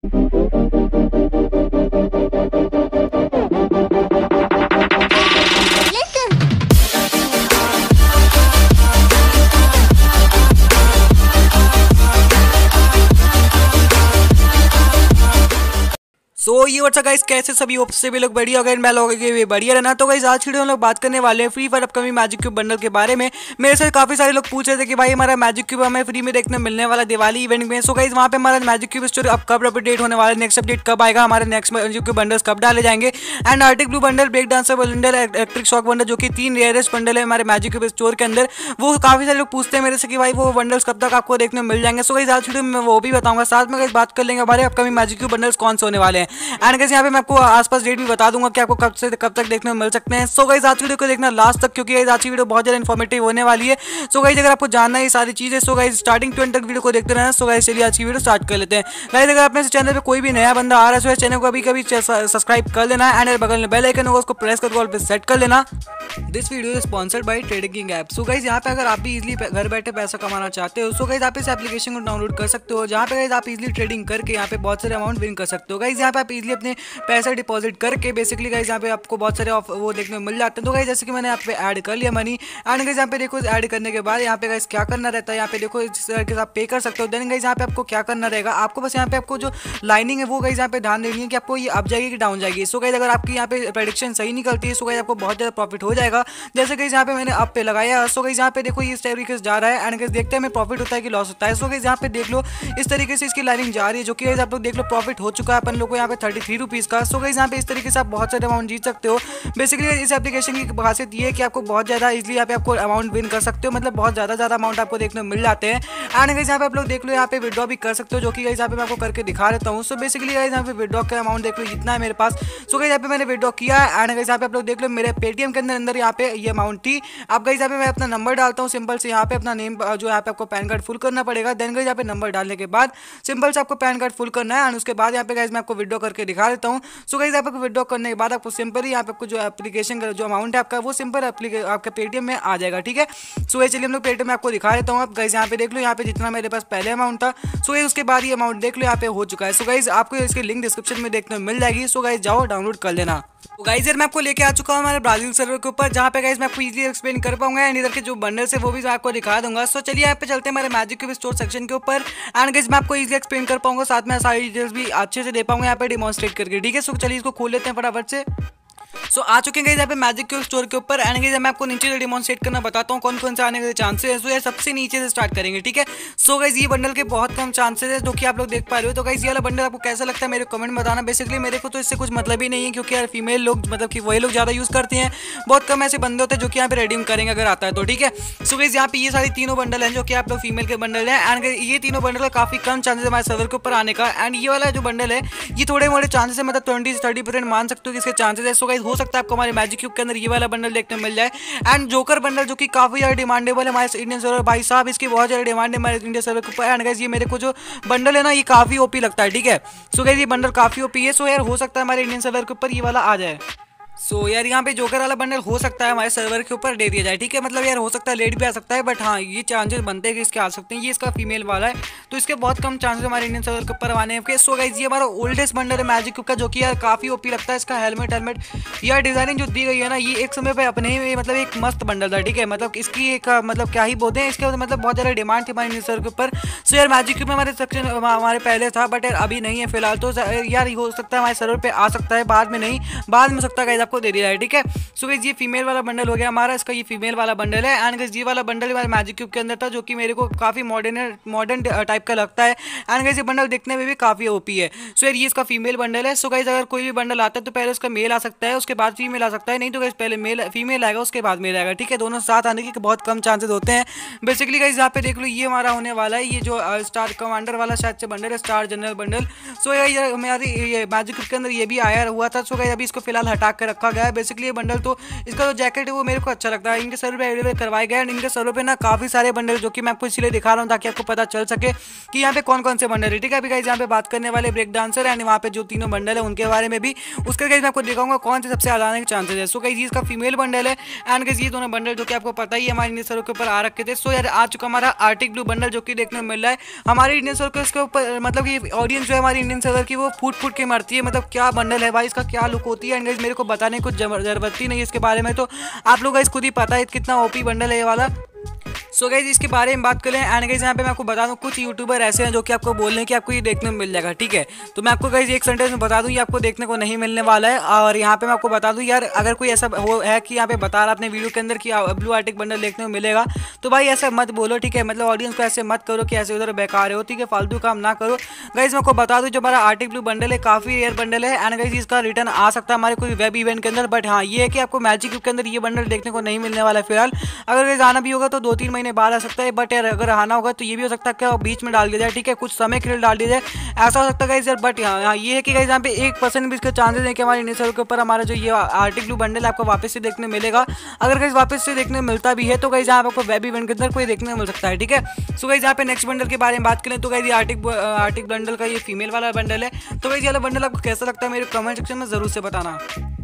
सो ये WhatsApp guys, कैसे सभी होप से भी लोग बढ़िया हो गए, मैं लोगों के भी बढ़िया रहना। तो गाइस आज वीडियो में लोग बात करने वाले हैं Free Fire upcoming magic cube bundle के बारे में। मेरे से काफी सारे लोग पूछ रहे थे कि भाई हमारा मैजिक क्यूब हमें फ्री में देखने मिलने वाला दिवाली इवेंट में। सो गाइस वहाँ पे हमारा मैजिक क्यूब स्टोर अब कब अपडेट होने वाला है, नेक्स्ट अपडेट कब आएगा, हमारे नेक्स्ट मैजिक क्यूब बंडल्स कब डाले जाएंगे, and arctic blue bundle, break dancer bundle, electric shock bundle, जो कि 3 रेयरेस्ट बंडल है हमारे मैजिक क्यूब स्टोर के अंदर। वो काफी सारे लोग पूछते हैं मेरे से कि भाई वो बंडल्स कब तक आपको देखने मिल जाएंगे। सो गाइस आज वीडियो में वो भी बताऊंगा, साथ में गाइस बात कर लेंगे हमारे अपकमिंग मैजिक क्यूब बंडल्स कौन से होने वाले हैं, एंड गाइस यहाँ पे आपको आसपास डेट भी बता दूंगा कि आपको कब से कब तक देखने को मिल सकते हैं। सो गाइस आज वीडियो को देखना लास्ट तक, क्योंकि आज की वीडियो बहुत ज्यादा इन्फॉर्मेटिव होने वाली है। सो गाइस अगर आपको जानना है ये सारी चीजें, so guys starting to end तक वीडियो को देखते रहना। सो गाइस चलिए आज की वीडियो स्टार्ट कर लेते हैं। गाइस अगर आपने इस चैनल पे कोई भी नया बंदा आ रहा है तो इस चैनल को कभी सब्सक्राइब कर लेना, एंड बगल में बेल आइकन होगा उसको प्रेस करके ऑल पे सेट कर लेना। This video is sponsored by trading app. So guys यहाँ पे अगर आप भी इजीली घर बैठे पैसा कमाना चाहते हो, सो गाइस आप इस एप्लीकेशन को डाउनलोड कर सकते हो, जहाँ पे गाइस आप इजीली ट्रेडिंग करके यहाँ पे बहुत सारे अमाउंट विन कर सकते हो। गाइस यहाँ पे आप इजीली अपने पैसा डिपॉजिट करके बेसिकली गाइस यहाँ पे आपको बहुत सारे वो देखने को मिल जाते हैं। तो गाइस जैसे कि मैंने यहाँ पे ऐड कर लिया मनी, एंड गाइस यहाँ पे देखो ऐड करने के बाद यहाँ पे गाइस क्या करना रहता है, यहाँ पे देखो इस तरीके से आप पे कर सकते हो। देन गाइस यहाँ पे आपको क्या करना रहेगा, आपको बस यहाँ पे आपको जो लाइनिंग है वो गाइस यहाँ पे ध्यान देनी है कि आपको ये अप जाएगी कि डाउन जाएगी। सो गाइस अगर आपकी यहाँ पे प्रेडिक्शन सही निकलती है, सो गाइस आपको बहुत ज़्यादा प्रॉफिट हो जाएगा। जैसे गाइस यहाँ पे मैंने अप पे लगाया, सो गाइस यहाँ पे देखो इस तरीके से जा रहा है, एंड गाइस देखते हैं हमें प्रॉफिट होता है कि लॉस होता है। सो गाइस यहाँ पे देख लो इस तरीके से इसकी लाइनिंग जा रही है, जो कि गाइस आप लोग देख लो प्रॉफिट हो चुका है अपन लोग को यहाँ पे 33 रुपीज़ का। सो गाइस यहाँ पे इस तरीके से आप बहुत सारे अमाउंट जीत सकते हो। बेसिकली इस एप्लीकेशन की खासियत ये है कि आपको बहुत ज़्यादा इजीली यहाँ पे आपको अमाउंट विन कर सकते हो, मतलब बहुत ज़्यादा अमाउंट आपको देखने को मिल जाते हैं। एंड गाइस यहाँ पे आप लोग देख लो यहाँ पे विड्रॉ भी कर सकते हो, जो कि गाइस यहाँ पे मैं आपको करके दिखा देता हूँ। सो बेसिकली गाइस यहाँ पे विड्रॉ का अमाउंट देख लो जितना है मेरे पास। सो गाइस यहाँ पे मैंने विड्रॉ किया है, एंड गाइस यहाँ पे आप लोग देख लो मेरे पेटीएम के अंदर यहाँ पे ये अमाउंट थी। अब गाइस यहाँ पे मैं अपना नंबर डालता हूँ, सिंपल से यहाँ पे अपना नेम जो यहाँ पे आपको पैन कार्ड फुल करना पड़ेगा। देन गाइस यहाँ पे नंबर डालने के बाद सिंपल से आपको पैन कार्ड फुल करना है, एंड उसके बाद यहाँ पे गाइस मैं आपको विड्रॉ करके दिखा देता हूँ। सो गाइस आपको विड्रॉ करने के बाद आपको सिंपल ही यहाँ पे आपको जो एप्लीकेशन का जो अमाउंट है आपका वो सिंपल आपके पेटीएम में आ जाएगा, ठीक है। सो ये चलिए हम लोग पेटीएम में आपको दिखा देता हूँ। आप गाइस यहाँ पे देख लो यहाँ पे जितना मेरे पास पहले अमाउंट था, सो ये उसके बाद ये अमाउंट देख लो यहाँ पे हो चुका है। सो गाइस आपको इसकी लिंक डिस्क्रिप्शन में देखने को मिल जाएगी। सो गाइस जाओ डाउनलोड कर लेना। तो गाइस यार मैं आपको लेके आ चुका हूँ हमारे ब्राजील सर्वर के ऊपर, जहाँ पे गाइस मैं आपको इजीली एक्सप्लेन कर पाऊंगा, एंड इधर के जो बंडल्स है वो भी आपको दिखा दूंगा। सो चलिए यहाँ पे चलते हैं हमारे मैजिक क्यूब स्टोर सेक्शन के ऊपर, एंड गाइस मैं आपको इजीली एक्सप्लेन कर पाऊंगा, साथ में सारी डिटेल्स भी अच्छे से दे पाऊंगा यहाँ पे डिमॉन्स्ट्रेट करके, ठीक है। सो चलिए इसको खोल लेते हैं फटाफट से। सो आ चुके हैं गाइस यहाँ पे मैजिक क्यूब स्टोर के ऊपर, एंड गाइस मैं आपको नीचे से डिमॉन्स्ट्रेट करना बताता हूँ कौन कौन से आने के चांसेस है। सो ये सबसे नीचे से स्टार्ट करेंगे, ठीक है। सो गाइस ये बंडल के बहुत कम चांसेस है जो कि आप लोग देख पा रहे हो। तो गाइस ये वाला बंडल आपको कैसा लगता है मेरे कमेंट में बताना। बेसिकली मेरे को तो इससे कुछ मतलब ही नहीं है, क्योंकि यार फीमेल लोग मतलब कि वही लोग ज़्यादा यूज़ करते हैं, बहुत कम ऐसे बंदे होते हैं जो कि यहाँ पे रेडीम करेंगे अगर आता है तो, ठीक है। सो गाइस यहाँ पे ये सारी तीनों बंडल हैं जो कि आप लोग फीमेल के बंडल है, एंड ये तीनों बंडल का काफी कम चांसेस हमारे सर्वर के ऊपर आने का। एंड ये वाला जो बंडल है ये थोड़े मोड़े चांसेस है, मतलब 20 से 30% मान सकते हो कि इसके चांसेस है। सो गाइस हो सकता है आपको हमारे मैजिक क्यूब के अंदर ये वाला बंडल देखने मिल जाए। एंड जोकर बंडल जो कि काफी ज्यादा डिमांडेबल है हमारे इंडियन सर्वर, भाई साहब इसकी बहुत ज्यादा डिमांड है हमारे इंडियन सर्वर के ऊपर। एंड गाइस ये मेरे को जो बंडल है ना ये काफी ओपी लगता है, ठीक है। सो गाइस ये बंडल काफी ओपी है। सो यार हो सकता है हमारे इंडियन सर्वर के ऊपर ये वाला आ जाए। सो यार यहाँ पे जोकर वाला बंडल हो सकता है हमारे सर्वर के ऊपर दे दिया जाए, ठीक है। मतलब यार हो सकता है लेट भी आ सकता है, बट हाँ ये चांसेस बनते हैं कि इसके आ सकते हैं। ये इसका फीमेल वाला है तो इसके बहुत कम चांसेस हमारे इंडियन सर्वर के ऊपर आने हैं। सो गाइस ये हमारा ओल्डेस्ट बंडल है मैजिक क्यूब का, जो कि यार काफी ओपी लगता है। इसका हेलमेट यार डिजाइनिंग जो दी गई है ना ये एक समय पे अपने ही मतलब एक मस्त बंडल था, ठीक है। मतलब इसकी एक मतलब क्या ही बोलते हैं, इसके मतलब बहुत ज्यादा डिमांड थी हमारे इंडियन सर्वर के ऊपर। सो यार मैजिक क्यूब में हमारे सेक्शन हमारे पहले था, बट यार अभी नहीं है फिलहाल। तो यार हो सकता है हमारे सर्वर पे आ सकता है, बाद में नहीं, बाद में हो सकता है गाइस आपको दे दिया जाए, ठीक है। सो गाइस ये फीमेल वाला बंडल हो गया हमारा, इसका ये फीमेल वाला बंडल है। एंड गाइस ये वाला बंडल हमारे मैजिक क्यूब के अंदर था, जो कि मेरे को काफी मॉडर्न टाइप का लगता है। एंड गाइस ये बंडल देखने में भी काफी ओपी है। सो यार ये इसका फीमेल बंडल है। सो गाइस अगर कोई भी बंडल आता है तो पहले उसका मेल आ सकता है, उसके बाद फीमेल आ सकता है, नहीं तो गाइस पहले फीमेल आएगा उसके बाद मेल आएगा, ठीक है। दोनों साथ आने के बहुत कम चांसेस होते हैं। बेसिकली गाइस यहाँ पे देख लो ये हमारा होने वाला है, ये जो स्टार कमांडर वाला शायद से बंडल है, स्टार जनरल बंडल। सो यार हमारी ये मैजिक क्यूब के अंदर ये भी आया हुआ था। सो गाइस अभी इसको फिलहाल हटा कर रखा गया है। बेसिकली ये बंडल तो इसका जो जैकेट है वो मेरे को अच्छा लगता है। इनके सर्वर पे अवेलेबल करवाए गए हैं। इनके सर्वर पे ना काफ़ी सारे बंडल जो कि मैं आपको इसलिए दिखा रहा हूँ ताकि आपको पता चल सके कि यहाँ पे कौन कौन से बंडल है। ठीक है, अभी गाइस यहाँ पे बात करने वाले ब्रेक डांसर एंड वहाँ पे जो तीनों बंडल है उनके बारे में भी, उसके गाइस मैं आपको दिखाऊंगा कौन से सबसे ज़्यादा आने के चांसेस है। सो गाइस इसका फीमेल बंडल है एंड गाइस ये दोनों बंडल जो कि आपको पता ही है हमारे इंडियन सर्वर के ऊपर आ रखे थे। सो यार आ चुका हमारा आर्टिक ब्लू बंडल जो कि देखने को मिल रहा है हमारे इंडियन सर्वर के ऊपर। मतलब कि ऑडियंस जो है हमारी इंडियन सर्वर की वो फूट फूट के मरती है। मतलब क्या बंडल है भाई, इसका क्या लुक होती है। एंड गाइस मेरे को बताने की कुछ जरूरत ही नहीं है इसके बारे में, तो आप लोग गाइस खुद ही पता है कितना ओपी बंडल है ये वाला। सो गाइस इसके बारे में बात करें एंड गाइस यहाँ पे मैं आपको बता दूं कुछ यूट्यूबर ऐसे हैं जो कि आपको बोल रहे हैं कि आपको ये देखने को मिल जाएगा। ठीक है, तो मैं आपको गाइस एक सेंटेंस में बता दूं ये आपको देखने को नहीं मिलने वाला है। और यहाँ पे मैं आपको बता दूं यार, अगर कोई ऐसा हो है कि यहाँ पे बता रहा अपने वीडियो के अंदर कि ब्लू आर्टिक बंडल देखने को मिलेगा, तो भाई ऐसा मत बोलो। ठीक है, मतलब ऑडियंस को ऐसे मत करो कि ऐसे उधर बेकार हो। ठीक है, फालतू काम ना करो। गाइस मैं आपको बता दूं जो हमारा आर्टिक ब्लू बंडल है काफ़ी रेयर बंडल है एंड गाइस इसका रिटर्न आ सकता है हमारे कोई वेब इवेंट के अंदर। बट हाँ ये है कि आपको मैजिक क्यूब के अंदर ये बंडल देखने को नहीं मिलने वाला है फिलहाल। अगर गाइस आना भी होगा तो 2-3 महीने बाद आ सकता है। बट यार अगर आना होगा तो ये भी हो सकता है कि बीच में डाल दिया जाए। ठीक है, कुछ समय के लिए डाल दिया जाए, ऐसा हो सकता है गाइस यार। बट यहाँ ये है कि गाइस यहाँ पे 1% भी इसके चांसेस है कि हमारे इंडियन सर्वर के ऊपर हमारा जो ये आर्टिक ब्लू बंडल आपको वापस से देखने मिलेगा। अगर गाइस वापस से देखने मिलता भी है तो गाइस यहाँ पे आपको वेब इवेंट के अंदर कोई देखने मिल सकता है। ठीक है, सो गाइस यहाँ पे नेक्स्ट बंडल के बारे में बात करें तो गाइस ये आर्टिक बंडल का ये फीमेल वाला बंडल है। तो गाइस ये वाला बंडल आपको कैसा लगता है मेरे कमेंट सेक्शन में जरूर से बताना।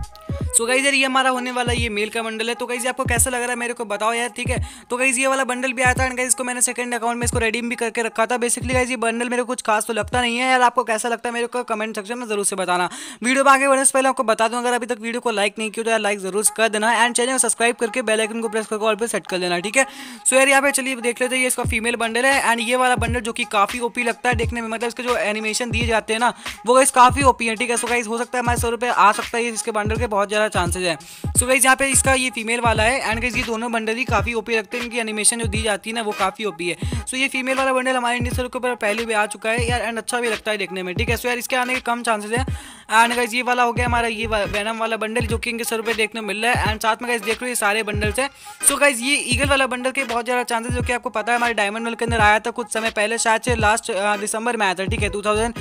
सो गाइस यार ये हमारा होने वाला ये मेल का बंडल है। तो गाइस आपको कैसा लग रहा है मेरे को बताओ यार। ठीक है, तो गाइस ये वाला बंडल भी आया था एंड गाइस इसको मैंने सेकंड अकाउंट में इसको रिडीम भी करके रखा था। बेसिकली गाइस ये बंडल मेरे को कुछ खास तो लगता नहीं है यार। आपको कैसा लगता है मेरे को कमेंट सेक्शन में जरूर से बताना। वीडियो में आगे बढ़ने से पहले आपको बता दूं अगर अभी तक वीडियो को लाइक नहीं किया तो यार लाइक जरूर कर देना एंड चैनल को सब्सक्राइब करके बेल आइकन को प्रेस करके ऑल पे सेट कर देना। ठीक है, सो यार यहाँ पे चलिए देख लेते हैं ये इसका फीमेल बंडल है एंड ये वाला बंडल जो कि काफी ओपी लगता है देखने में। मतलब इसके जो एनिमेशन दिए जाते हैं ना वो गाइस काफी ओपी है। ठीक है, सो गाइस हो सकता है हमारे सर्वर पे आ सकता है इसके बंडल के बहुत ज्यादा चांसेस है। सो गाइस यहाँ पे इसका ये फीमेल वाला है एंड गाइस ये दोनों बंडल ही काफी ओपी लगते हैं। इनकी एनिमेशन जो दी जाती है ना वो काफी ओपी है। सो ये फीमेल वाला बंडल हमारे इंडियन सर्वर के ऊपर पहले भी आ चुका है यार एंड अच्छा भी लगता है देखने में। ठीक है, सो यार इसके आने के कम चांसेस है एंड गाइस ये वाला हो गया हमारा ये वेनम वाला बंडल जो कि इनके सर्वर पे देखने को मिल रहा है एंड साथ में गाइस देख लो ये सारे बंडल्स है। सो गाइस ये ईगल वाला बंडल के बहुत ज्यादा चांसेस जो कि आपको पता है हमारे डायमंड वर्ल्ड के अंदर आया था कुछ समय पहले, शायद से लास्ट दिसंबर में आया था। ठीक है,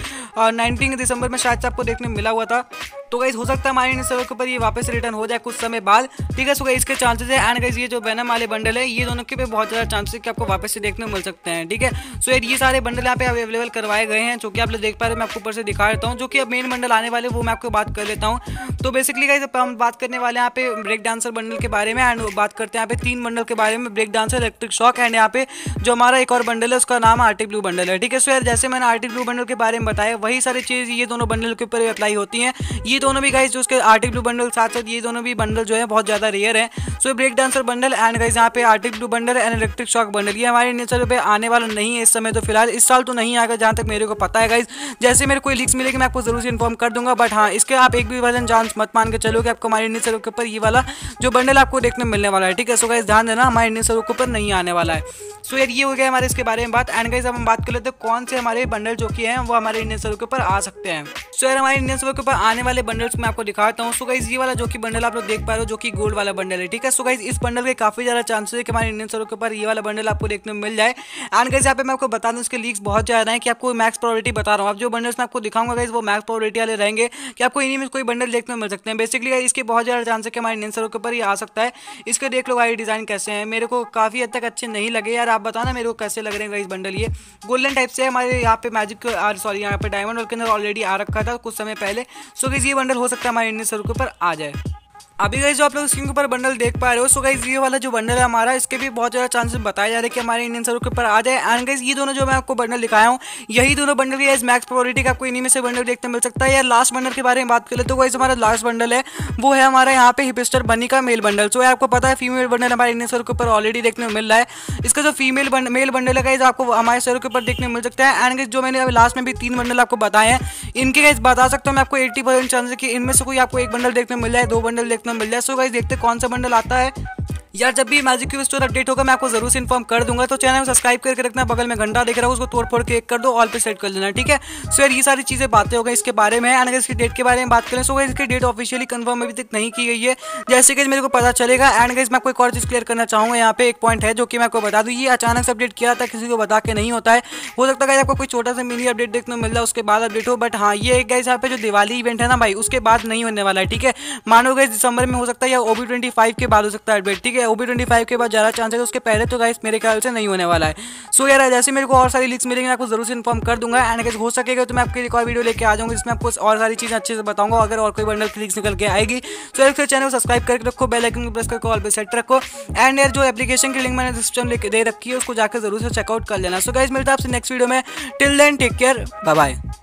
2019 के दिसंबर में शायद से आपको देखने को मिला हुआ था। तो गाइस हो सकता है हमारे इंडियन सर्वर के ऊपर ये वापस रिटर्न हो जाए कुछ समय बाद। ठीक है, सो गाइस इसके चांसेस है एंड गाइस ये जो वेनम वाले बंडल है ये दोनों के पे बहुत ज़्यादा चांसेस कि आपको वापस से देखने को मिल सकते हैं। ठीक है, सो यार ये सारे बंडल यहाँ पे अवेलेबल करवाए गए हैं जो कि आप लोग देख पा रहे हैं। मैं आपको ऊपर से दिखा देता हूँ जो कि अब मेन बंडल आने वाले वो मैं आपको बात कर लेता हूँ। तो बेसिकली गाइस हम बात करने वाले हैं यहाँ पे ब्रेक डांसर बंडल के बारे में एंड बात करते हैं यहाँ पे 3 बंडल के बारे में, break dancer, electric shock and यहाँ पे जो हमारा एक और बंडल है उसका नाम आर्टिक ब्लू बंडल है। ठीक है, सो यार जैसे मैंने आर्टिक ब्लू बंडल के बारे में बताया वही सारी चीज़ ये दोनों बंडल के ऊपर अप्लाई होती हैं। ये दोनों भी गाइस जो उसके आर्टिक ब्लू बंडल साथ साथ ये दोनों भी बंडल जो है बहुत ज़्यादा रेयर है। So break dancer bundle and guys यहाँ पे arctic blue bundle and electric shock bundle ये हमारे इंडियन सर्वर पे आने वाला नहीं है इस समय। तो फिलहाल इस साल तो नहीं आएगा जहाँ तक मेरे को पता है गाइस। जैसे मेरे कोई लीक्स मिलेगी मैं आपको जरूर से इन्फॉर्म कर दूंगा। बट हाँ इसके आप एक भी वर्जन चांस मत मान के चलो कि आपको हमारे इंडियन सर्वर के ऊपर ये वाला जो बंडल आपको देखने मिलने वाला है। ठीक है, सो गाइस ध्यान देना हमारे इंडियन सर्वर के ऊपर नहीं आने वाला है। सो यार ये हो गया हमारे इसके बारे में बात एंड गाइस अब हम बात कर लेते हैं कौन से हमारे बंडल जो कि हैं वो हमारे इंडियन सर्वर के ऊपर आ सकते हैं। सो यार हमारे इंडियन सर्वर के ऊपर आने वाले बंडल्स मैं आपको दिखाता हूँ। सो गाइस ये वाला जो कि बंडल आप लोग देख पा रहे हो जो कि गोल्ड वाला बंडल है। ठीक है, सो गाइस इस बंडल के काफी ज्यादा चांसेस है कि हमारे इंडियन सर्वर के ऊपर ये वाला बंडल आपको देखने को मिल जाए एंड गाइस यहाँ पे मैं आपको बता दूं इसके लीक्स बहुत ज्यादा है कि आपको मैक्स प्रायोरिटी बता रहा हूँ। अब जो बंडल्स मैं आपको दिखाऊंगा गाइस वो मैक्स प्रायोरिटी वाले रहेंगे कि आपको इन्हीं में कोई बंडल देखने को मिल सकते हैं। बेसिकली इसके बहुत ज्यादा चांस है कि हमारे इंडियन सर्वर के ऊपर ये आ सकता है। इसके देख लो भाई डिजाइन कैसे हैं, मेरे को काफी हद तक अच्छे नहीं लगे यार। आप बताना मेरे को कैसे लग रहे हैं गाइस बंडल। ये गोल्डन टाइप से हमारे यहाँ पे मैजिक सॉरी यहाँ पे डायमंड वर्ल्ड के अंदर ऑलरेडी आ रखा था कुछ समय पहले। सो गाइस ये बंडल हो सकता है हमारे इंडियन सर्वर के ऊपर आ जाए। अभी गाइस जो आप लोग स्क्रीन के ऊपर बंडल देख पा रहे हो, सो गाइस ये वाला जो बंडल है हमारा इसके भी बहुत ज़्यादा चांसेस बताए जा रहे हैं कि हमारे इंडियन सर्वर के ऊपर आ जाए। एंड गाइस ये दोनों जो मैं आपको बंडल दिखाया हूँ यही दोनों बंडल की गाइस मैक्स प्रायोरिटी का आपको इन्हीं में से बंडल देखने मिल सकता है। यार लास्ट बंडल के बारे में बात करें तो गाइस हमारा लास्ट बंडल है वो है हमारा यहाँ पे हिपस्टर बनी का मेल बंडल। सो आपको पता है फीमेल बंडल हमारे इंडियन सर्वर के ऊपर ऑलरेडी देखने को मिल रहा है। इसका जो फीमेल मेल बंडल है गाइस आपको हमारे सर्वर के ऊपर देखने को मिल सकता है। एंड गाइस जो मैंने अभी लास्ट में भी 3 बंडल आपको बताए हैं इनके गाइस बता सकता हूँ मैं आपको 80% चांस है कि इनमें से कोई आपको एक बंडल देखने को मिल जाए, 2 बंडल देखने को मिल जाए। सो गाइस देखते कौन सा बंडल आता है। यार जब भी मैजिक क्यूब स्टोर अपडेट होगा मैं आपको जरूर से इन्फॉर्म कर दूंगा। तो चैनल को सब्सक्राइब करके रखना, बगल में घंटा दिख रहा है उसको तोड़ फोड़ के एक कर दो, ऑल पे सेट कर लेना, ठीक है। सो यार ये सारी चीजें बातें हो गई इसके बारे में। एंड अगर इसकी डेट के बारे में बात करें, सो इसकी डेट ऑफिशियली कंफर्म अभी तक नहीं की गई है, जैसे कि मेरे को पता चलेगा। एंड गाइस मैं आपको एक और चीज क्लियर करना चाहूंगा, यहाँ पे एक पॉइंट है जो कि मैं आपको बता दूं, ये अचानक से अपडेट किया था, किसी को बता के नहीं होता है। हो सकता है आपको कोई छोटा सा मिनी अपडेट देखने को मिल रहा है उसके बाद अपडेट हो, बट हाँ ये गाइस यहाँ पे जो दिवाली इवेंट है ना भाई, उसके बाद नहीं होने वाला है, ठीक है। मानो गाइस दिसंबर में हो सकता है या OB25 के बाद हो सकता है अपडेट, ठीक है। OB25 के बाद ज़्यादा चांस है, उसके पहले तो गाइस मेरे ख्याल से नहीं होने वाला है। सो यार जैसे मेरे को और सारी लीक्स मिलेंगे आपको जरूर से इन्फॉर्म कर दूंगा। एंड गाइस हो सकेगा तो मैं आपके एक और वीडियो लेके आ जाऊंगा जिसमें आपको और सारी चीज़ें अच्छे से बताऊंगा, अगर और कोई बंडल की लीक्स निकल के आएगी। तो यार चैनल को सब्सक्राइब करके रखो, बेल आइकन को प्रेस करके ऑल पे सेट रखो। एंड यार जो एप्लीकेशन की लिंक मैंने डिस्क्रिप्शन में दे रखी है उसको जाकर जरूर से चेकआउट कर लेना। सो गाइस मिलता है आपसे नेक्स्ट वीडियो में, till then take care, bye bye.